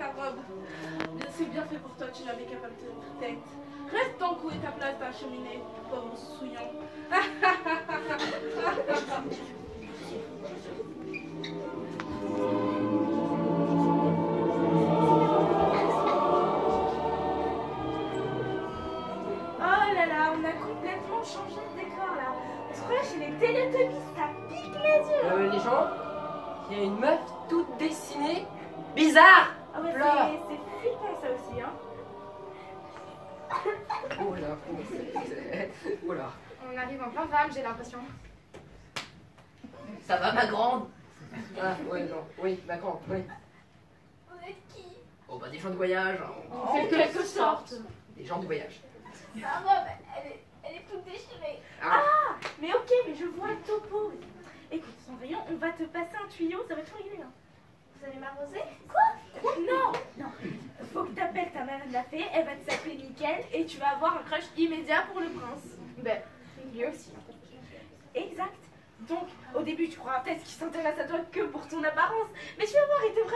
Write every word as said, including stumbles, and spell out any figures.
robe. C'est bien fait pour toi, tu n'avais qu'à pas me tenir tête. Reste ton cou et ta place dans la cheminée, pauvre souillon. Oh là là, on a complètement changé de décor là. On se croit chez les Teletubbies, ça pique les yeux. Euh, les gens, il y a une meuf toute dessinée. Bizarre. Ah ouais, Pleure. c'est c'est flippant ça aussi, hein. Oh là, oh là. On arrive en plein drame, j'ai l'impression. Ça va ma grande? Ah ouais, non, oui, ma grande, oui. Vous êtes qui? Oh bah des gens de voyage. En quelque sorte. Des gens de voyage. Ma robe, elle est, elle est toute déchirée. Ah. Ah, mais ok, mais je vois le topo. Écoute, Cendrillon, on va te passer un tuyau, ça va tout régler. Hein. Vous allez m'arroser? Quoi? Quoi? Non, non. Faut que t'appelles ta mère de la fée, elle va te s'appeler Nickel et tu vas avoir un crush immédiat pour le prince. Ben, lui aussi. Exact. Donc, au début, tu crois peut-être qu'il s'intéresse à toi que pour ton apparence, mais tu vas voir, il te